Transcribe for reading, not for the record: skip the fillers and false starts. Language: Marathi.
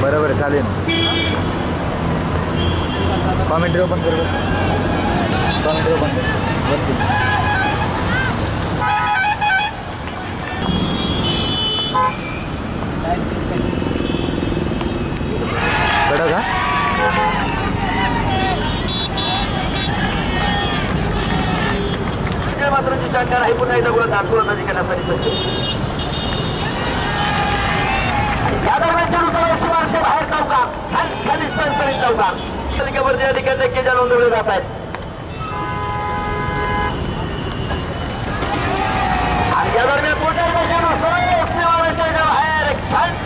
बरोबर आहे, चालेल. कॉमेंट्री ओपन कर, कॉमेंट्री ओपन कर वरती. कडं का मात्राची शंका नाही. पुन्हा एकदा गुलाब दाखवण्याची करण्यासाठी सज्ज. या दरम्यानच्या नुसार शिवारशे बाहेर चौकात आणि खाली सणसणीत चौकात तालिकेवरती या ठिकाणी नक्कीच्या नोंदवले जात आहेत. आणि या दरम्यान मोठ्या बाहेर